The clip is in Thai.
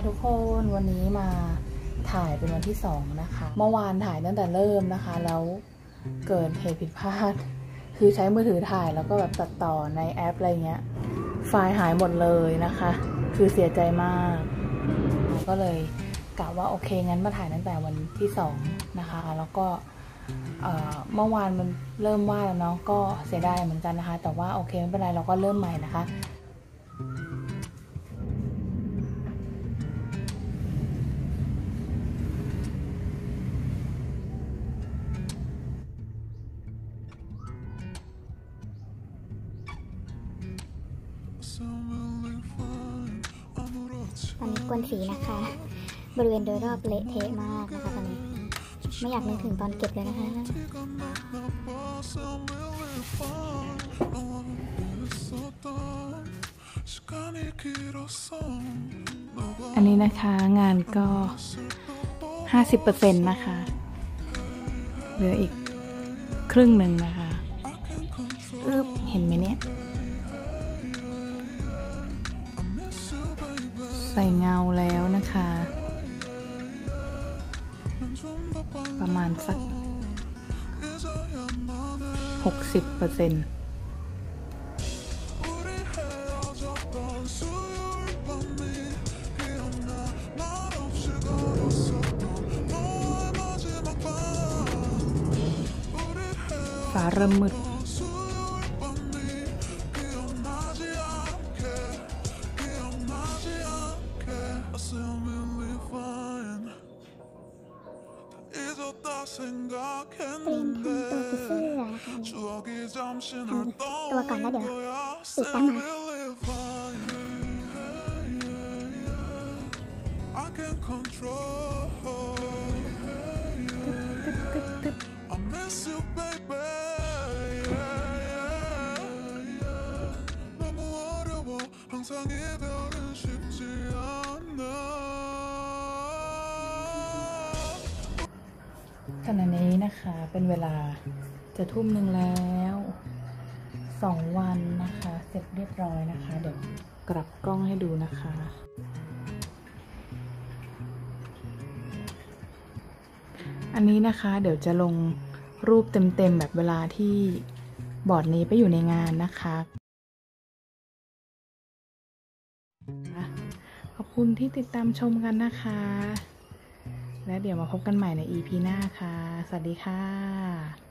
ทุกคนวันนี้มาถ่ายเป็นวันที่2นะคะเมื่อวานถ่ายตั้งแต่เริ่มนะคะแล้วเกิดเหตุผิดพลาดคือใช้มือถือถ่ายแล้วก็แบบตัดต่อในแอปอะไรเงี้ยไฟล์หายหมดเลยนะคะคือเสียใจมากก็เลยกะว่าโอเคงั้นมาถ่ายตั้งแต่วันที่2นะคะแล้วก็เมื่อวานมันเริ่มว่าแล้วเนาะก็เสียดายเหมือนกันนะคะแต่ว่าโอเคไม่เป็นไรเราก็เริ่มใหม่นะคะตอนนี้กวนสีนะคะบริเวณโดยรอบเละเทะมากนะคะตอนนี้ไม่อยากนึกถึงตอนเก็บเลยนะคะอันนี้นะคะงานก็ 50% นะคะเหลืออีกครึ่งหนึ่งนะคะเห็นไหมเนี่ยใส่เงาแล้วนะคะประมาณสัก 60%ฟ้าเริ่มมืดเตรียมทำตัวเสื้อนะคะทำตัวก่อนแล้วเดี๋ยวติดตามมาขณะนี้นะคะเป็นเวลาจะทุ่มหนึ่งแล้ว2 วันนะคะเสร็จเรียบร้อยนะคะเดี๋ยวกลับกล้องให้ดูนะคะอันนี้นะคะเดี๋ยวจะลงรูปเต็มๆแบบเวลาที่บอร์ดนี้ไปอยู่ในงานนะคะขอบคุณที่ติดตามชมกันนะคะและเดี๋ยวมาพบกันใหม่ใน EP หน้าค่ะสวัสดีค่ะ